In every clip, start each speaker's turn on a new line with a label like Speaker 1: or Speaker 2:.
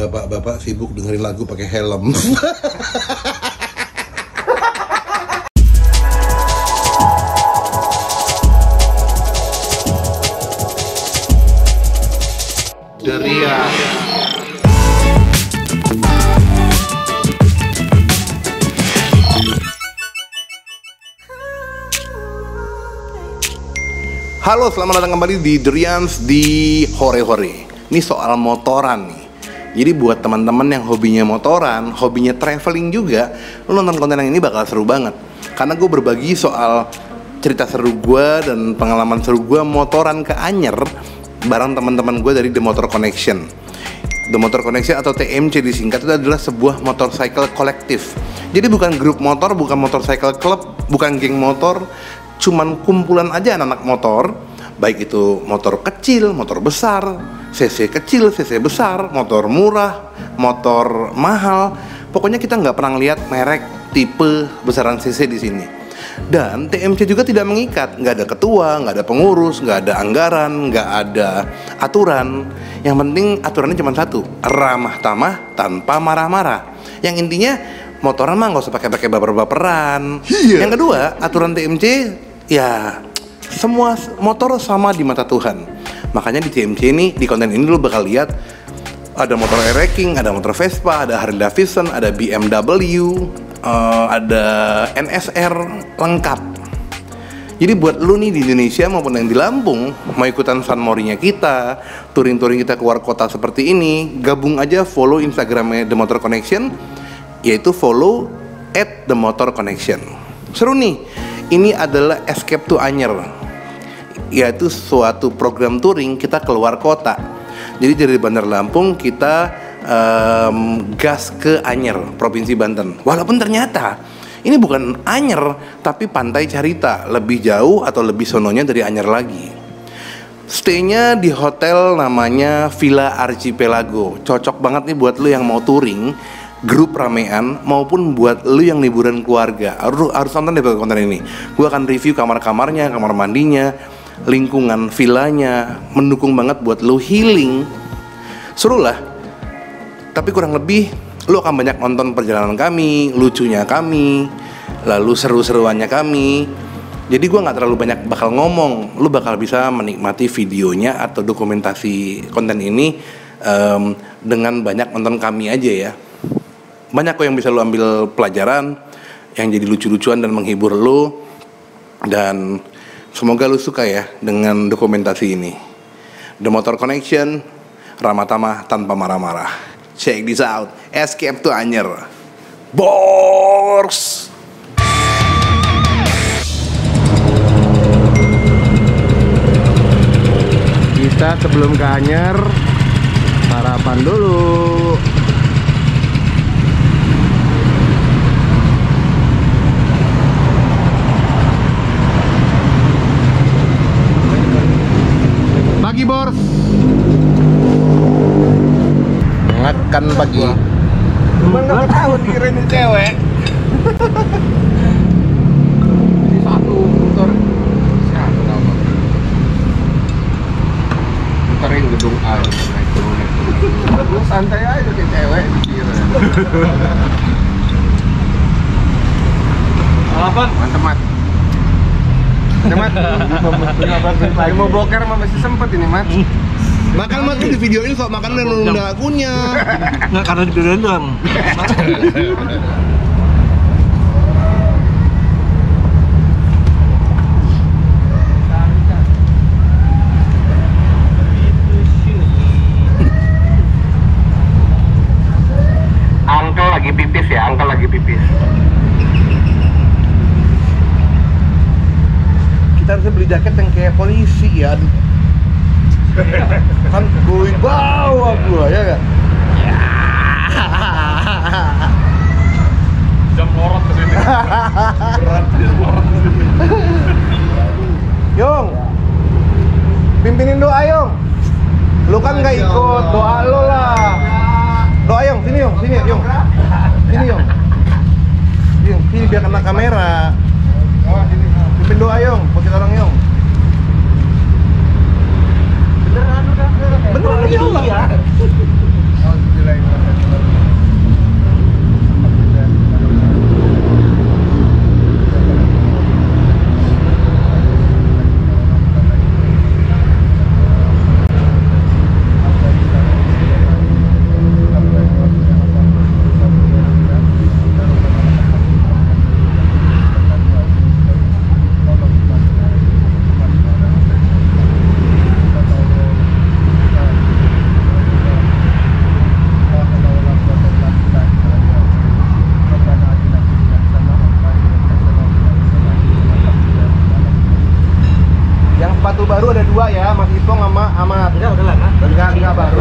Speaker 1: bapak-bapak sibuk dengerin lagu pakai helm. Durian. Halo, selamat datang kembali di Durians di Hore-Hore. Ini soal motoran nih. Jadi buat teman-teman yang hobinya motoran, hobinya traveling juga, lo nonton konten yang ini bakal seru banget. Karena gue berbagi soal cerita seru gue dan pengalaman seru gue motoran ke Anyer bareng teman-teman gue dari The Motor Connection. The Motor Connection atau TMC disingkat itu adalah sebuah motorcycle kolektif. Jadi bukan grup motor, bukan motorcycle club, bukan geng motor, cuman kumpulan aja anak-anak motor. Baik itu motor kecil, motor besar, cc kecil, cc besar, motor murah, motor mahal. Pokoknya kita nggak pernah lihat merek, tipe, besaran cc di sini. Dan TMC juga tidak mengikat, nggak ada ketua, nggak ada pengurus, nggak ada anggaran, nggak ada aturan. Yang penting aturannya cuma satu, ramah tamah tanpa marah-marah. Yang intinya motoran mah nggak usah pakai baper-baperan. Yang kedua, aturan TMC ya semua motor sama di mata Tuhan. Makanya di TMC ini, di konten ini lo bakal lihat ada motor Air-King, ada motor Vespa, ada Harley Davidson, ada BMW, ada NSR, lengkap. Jadi buat lu nih di Indonesia maupun yang di Lampung mau ikutan San Mori-nya kita, touring-touring kita keluar kota seperti ini, gabung aja, follow Instagramnya The Motor Connection, yaitu follow @TheMotorConnection. Seru nih. Ini adalah Escape to Anyer, yaitu suatu program touring kita keluar kota. Jadi dari Bandar Lampung kita gas ke Anyer, Provinsi Banten. Walaupun ternyata ini bukan Anyer, tapi Pantai Carita, lebih jauh atau lebih sononya dari Anyer lagi. Stay-nya di hotel namanya Villa Archipelago. Cocok banget nih buat lu yang mau touring, grup ramean, maupun buat lu yang liburan keluarga. Harus nonton deh konten ini. Gue akan review kamar-kamarnya, kamar mandinya, lingkungan villanya, mendukung banget buat lu healing. Seru lah. Tapi kurang lebih lu akan banyak nonton perjalanan kami, lucunya kami, lalu seru-seruannya kami. Jadi gue gak terlalu banyak bakal ngomong. Lu bakal bisa menikmati videonya atau dokumentasi konten ini dengan banyak nonton kami aja ya. Banyak kok yang bisa lo ambil pelajaran, yang jadi lucu-lucuan dan menghibur lo. Dan semoga lo suka ya dengan dokumentasi ini. The Motor Connection, ramah tamah tanpa marah-marah. Check this out, Escape to Anyer, Bors. Kita sebelum ke Anyer, sarapan dulu. Pagi Bors, makan pagi. Emang gak tahu kirain cewek. Satu motor, siapa nama? Muterin gedung A, naik turun. Lu santai aja kayak cewek kira. Apa? Mantep mat. Mat, lagi mau boker mah masih sempet ini mat. Makan mat di videoin sok makan dan lu nggak punya. Nggak karena di videoin doang. Angkel lagi pipis ya, angkel lagi pipis. Kita harusnya beli jaket yang kayak polisi ya. Kan gue bawa gue ya gak? Jam lorot ke sini. Berat lorot ke sini. Yong, pimpinin doa Yong. Lu kan nggak ikut, doa lo lah. Doa Yong, sini Yong, sini Yong. Sini Yong. Sini biar kena kamera. Pimpin doa Yong, buat kita orang Yong. Beneran udah. Beneran ya Allah. berdua ya, Mas Ipong sama Ahmad.
Speaker 2: Udah lama.
Speaker 1: Enggak baru.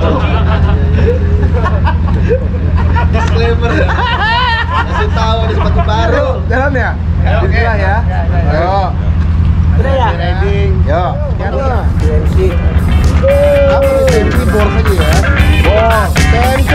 Speaker 2: Disclaimer. Kasih tahu ada sepatu baru.
Speaker 1: Jalan ya? Bismillah ya. Ayo.
Speaker 2: Udah ya?
Speaker 1: Riding. Yo.
Speaker 2: TNC.
Speaker 1: Apa nih TNC bor saja ya? Bor. TNC.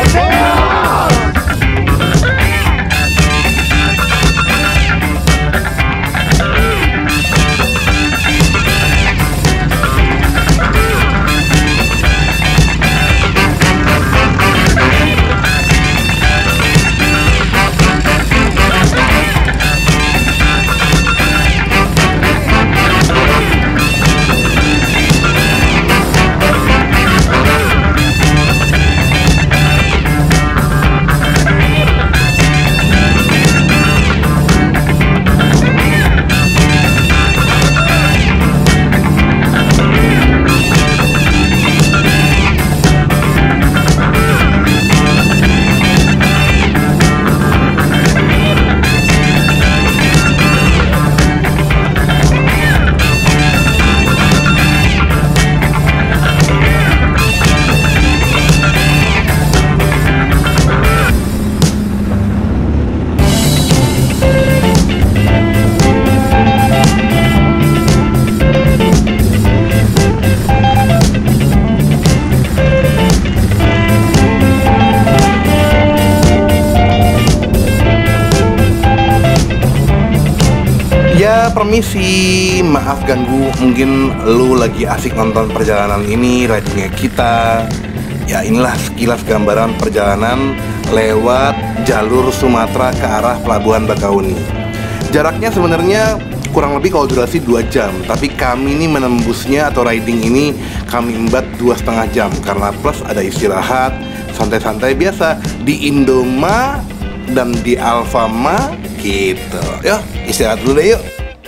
Speaker 1: Ya permisi, maaf ganggu. Mungkin lu lagi asik nonton perjalanan ini, ridingnya kita. Ya inilah sekilas gambaran perjalanan lewat jalur Sumatera ke arah Pelabuhan Bakauni. Jaraknya sebenarnya kurang lebih kalau durasi 2 jam, tapi kami ini menembusnya atau riding ini kami embat 2,5 jam karena plus ada istirahat santai-santai biasa di Indoma dan di Alfama gitu. Yuk istirahat dulu deh yuk.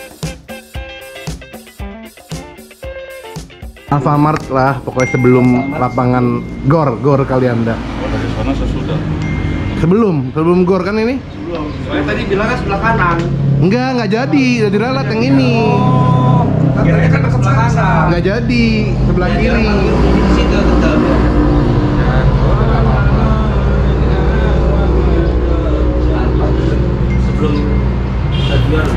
Speaker 1: Alfamart lah pokoknya sebelum lapangan gor Kalianda.
Speaker 3: Dari sana sesudah.
Speaker 1: Sebelum gor kan ini?
Speaker 2: Sebelum. Soalnya tadi bilangnya sebelah kanan.
Speaker 1: Enggak jadi, udah diralat yang ini.
Speaker 2: Kira-kira kan sebelah kanan.
Speaker 1: Enggak jadi, sebelah kiri.
Speaker 2: Di situ tetap. Sebelum stadion.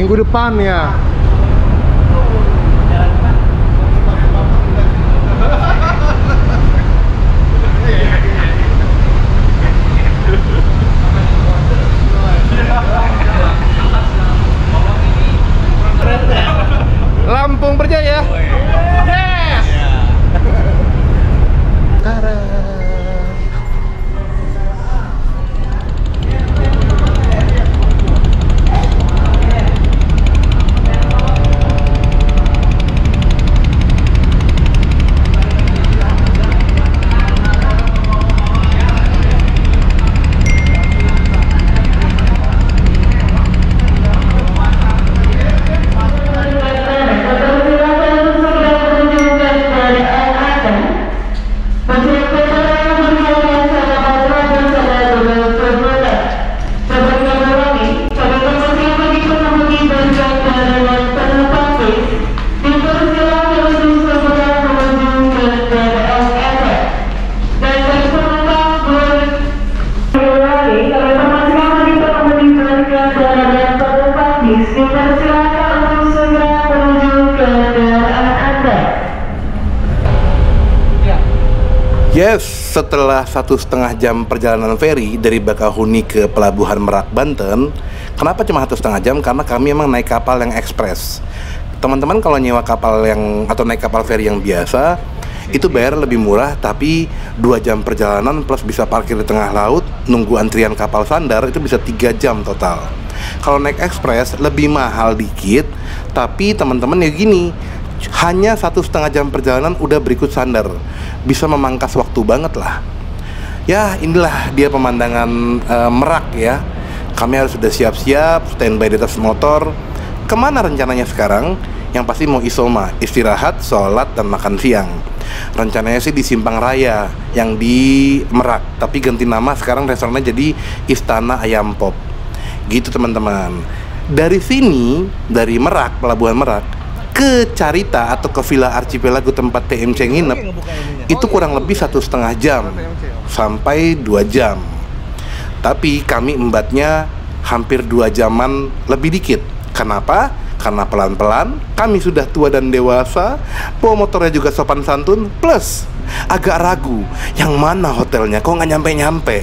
Speaker 1: Minggu depan ya. Lampung Berjaya. Yes. Yes, setelah 1,5 jam perjalanan feri dari Bakahuni ke Pelabuhan Merak, Banten. Kenapa cuma 1,5 jam? Karena kami emang naik kapal yang ekspres. Teman-teman kalau nyewa kapal yang atau naik kapal feri yang biasa itu bayar lebih murah, tapi 2 jam perjalanan plus bisa parkir di tengah laut, nunggu antrian kapal sandar itu bisa 3 jam total. Kalau naik ekspres lebih mahal dikit, tapi teman-teman ya gini, hanya 1,5 jam perjalanan udah berikut sandar, bisa memangkas waktu banget lah. Ya inilah dia pemandangan Merak ya. Kami harus sudah siap-siap, standby di atas motor. Kemana rencananya sekarang? Yang pasti mau isoma, istirahat, sholat, dan makan siang. Rencananya sih di Simpang Raya yang di Merak, tapi ganti nama sekarang restorannya jadi Istana Ayam Pop. Gitu teman-teman. Dari sini, dari Merak, Pelabuhan Merak, ke Carita atau ke Villa Archipelago tempat TMC nginep itu kurang lebih 1,5 jam sampai 2 jam. Tapi kami embatnya hampir 2 jaman lebih dikit. Kenapa? Karena pelan-pelan, kami sudah tua dan dewasa, bawa motornya juga sopan santun, plus agak ragu yang mana hotelnya kok nggak nyampe-nyampe.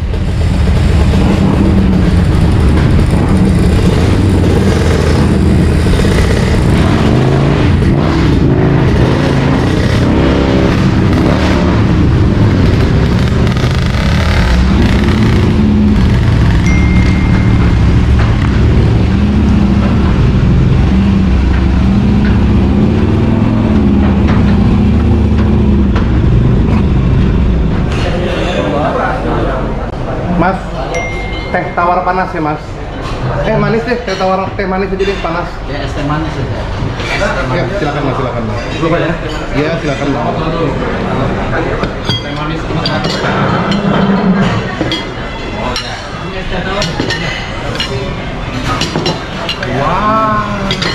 Speaker 1: Mas, teh tawar panas ya mas? Manis deh, teh manis aja deh, panas.
Speaker 2: Ya, es teh manis aja.
Speaker 1: Ya, silakan mas, silakan mas.
Speaker 2: Lupa ya?
Speaker 1: Iya, silakan mas.
Speaker 2: Teh manis. Wow.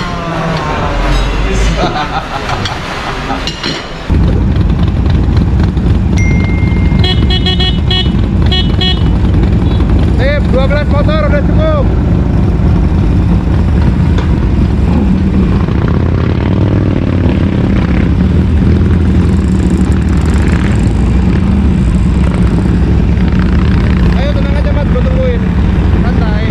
Speaker 1: Sip, 12 motor udah cukup. Ayo tenang aja mas, gue tungguin. Santai.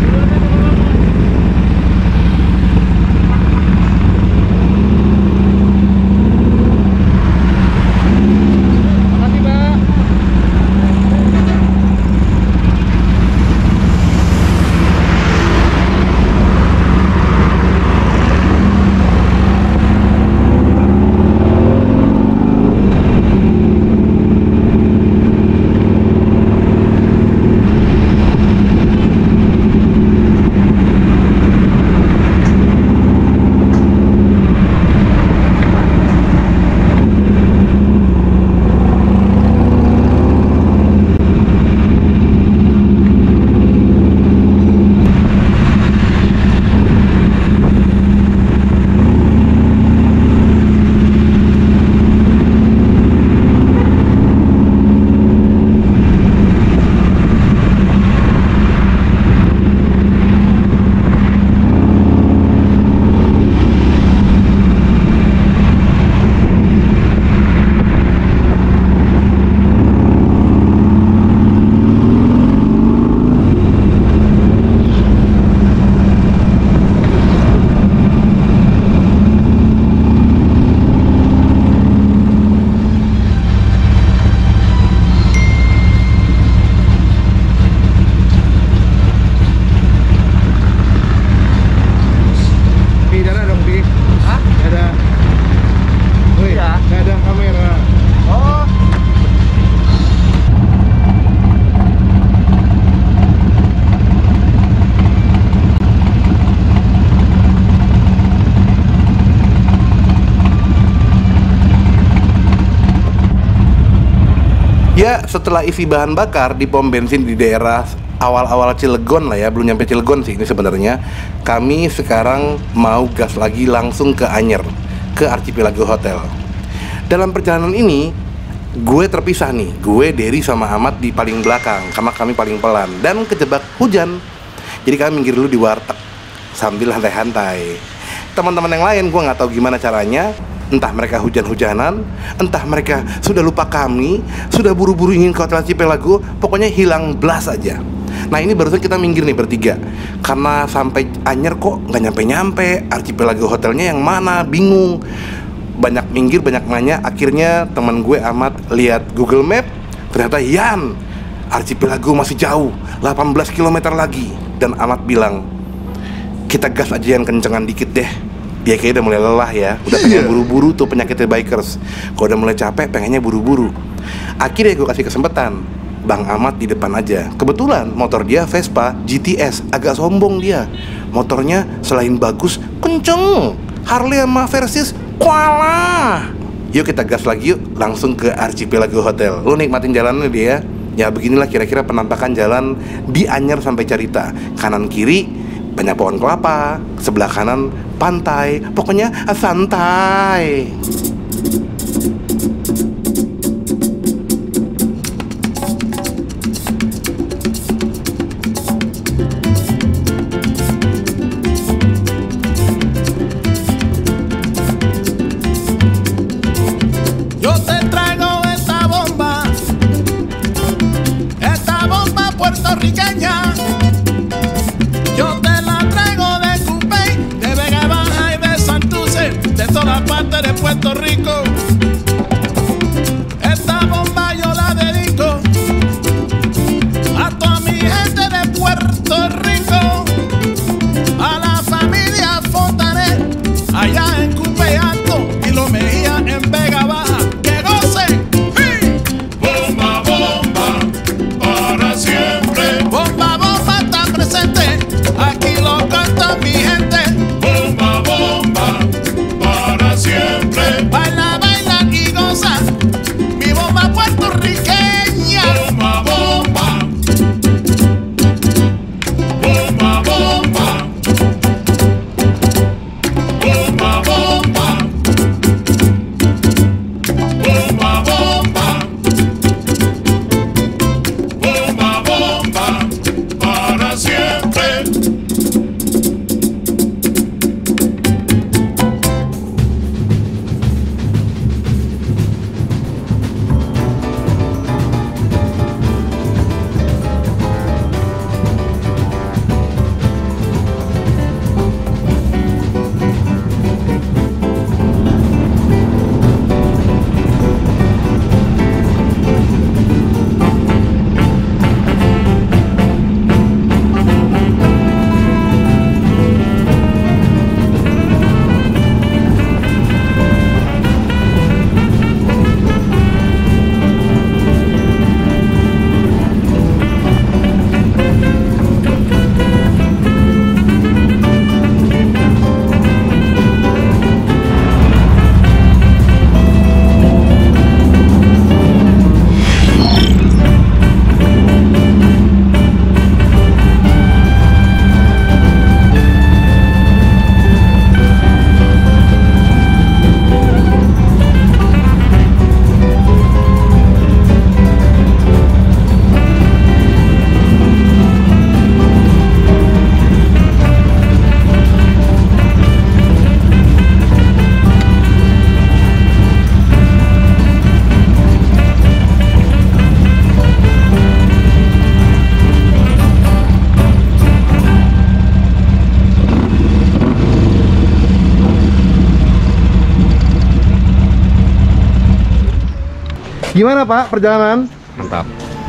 Speaker 1: Ya setelah isi bahan bakar di pom bensin di daerah awal-awal Cilegon lah ya, belum nyampe Cilegon sih ini sebenarnya. Kami sekarang mau gas lagi langsung ke Anyer, ke Archipelago Hotel. Dalam perjalanan ini gue terpisah nih, gue Derry sama Ahmad di paling belakang karena kami paling pelan dan kejebak hujan. Jadi kami minggir dulu di warteg sambil santai-santai. Teman-teman yang lain gue nggak tahu gimana caranya. Entah mereka hujan-hujanan, entah mereka sudah lupa kami, sudah buru-buru ingin ke Hotel Archipelago, pokoknya hilang blas aja. Nah ini barusan kita minggir nih bertiga, karena sampai Anyer kok nggak nyampe-nyampe, Archipelago hotelnya yang mana, bingung. Banyak minggir, banyak nanya, akhirnya teman gue Ahmad lihat Google Map, ternyata Yan, Archipelago masih jauh, 18 km lagi. Dan Ahmad bilang, kita gas aja yang kencengan dikit deh. Dia kayaknya udah mulai lelah ya, udah pengen buru-buru tuh penyakitnya bikers. Kalau udah mulai capek, pengennya buru-buru. Akhirnya gue kasih kesempatan, Bang Ahmad di depan aja. Kebetulan motor dia Vespa GTS, agak sombong dia. Motornya selain bagus, kenceng. Harley sama Versys, kualah. Yuk kita gas lagi yuk, langsung ke Archipelago Hotel. Lu nikmatin jalannya dia. Ya beginilah kira-kira penampakan jalan di Anyer sampai Carita. Kanan kiri banyak pohon kelapa, sebelah kanan pantai, pokoknya santai.
Speaker 3: Yo te traigo esta bomba puertorriqueña. Yo te la traigo de Cupey, de Vega Baja y de Santurce, de toda parte de Puerto Rico. Esta bomba yo la dedico a toda mi gente de Puerto Rico, a la familia Fontanet, allá en Cupey Alto y Los Mejía en Vega Baja. ¡Que gocen! ¡Sí! Bomba, bomba, para siempre. Bomba, bomba está presente. Aquí lo canta mi gente. Bomba, bomba, para siempre. Baila, baila y goza. Mi bomba puertorriqueña. Bomba, bomba. Bomba, bomba. Bomba, bomba. Bomba, bomba. Bomba, bomba, para siempre.
Speaker 1: Gimana Pak perjalanan?
Speaker 4: Mantap.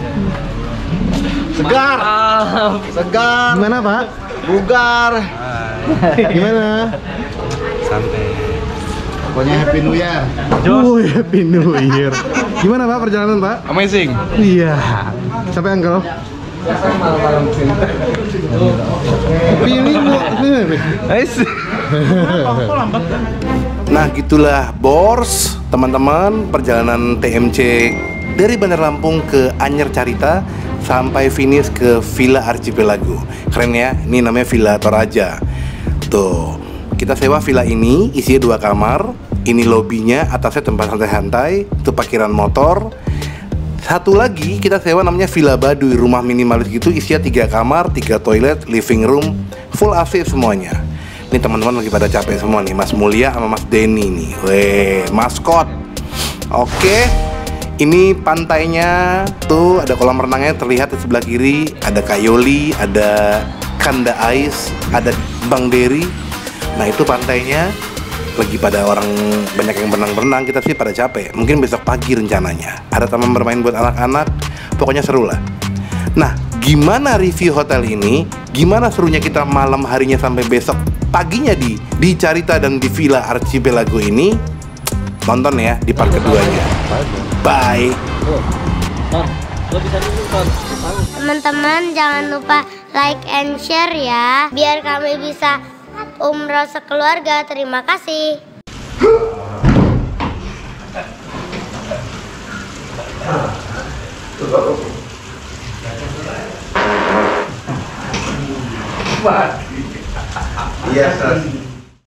Speaker 3: Segar. Segar.
Speaker 1: Gimana Pak?
Speaker 3: Bugar.
Speaker 1: Gimana?
Speaker 4: Santai.
Speaker 3: Pokoknya Happy New Year.
Speaker 1: Happy New Year. Gimana Pak perjalanan Pak?
Speaker 4: Amazing.
Speaker 1: Iya. Sampai Uncle. Pilih
Speaker 4: Nice.
Speaker 1: Nah gitulah bors teman-teman perjalanan TMC dari Bandar Lampung ke Anyer Carita sampai finish ke Villa Archipelago. Keren ya, ini namanya Villa Toraja. Tuh, kita sewa villa ini, isinya 2 kamar. Ini lobinya, atasnya tempat santai-santai, itu parkiran motor. Satu lagi kita sewa namanya Villa Baduy, rumah minimalis gitu, isinya 3 kamar, 3 toilet, living room, full AC semuanya. Ini teman-teman lagi pada capek semua nih, Mas Mulia sama Mas Denny nih. Weh, maskot. Oke, ini pantainya tuh, ada kolam renangnya terlihat di sebelah kiri, ada Kayoli, ada Kanda Ice, ada Bang Dery. Nah itu pantainya. Lagi pada orang banyak yang berenang-berenang, kita sih pada capek. Mungkin besok pagi rencananya ada taman bermain buat anak-anak, pokoknya seru lah. Nah, gimana review hotel ini? Gimana serunya kita malam harinya sampai besok paginya di Carita dan di Villa Archipelago ini? Tonton ya di part keduanya. Bye.
Speaker 5: Teman-teman jangan lupa like and share ya, biar kami bisa umroh sekeluarga. Terima kasih.
Speaker 1: Iya,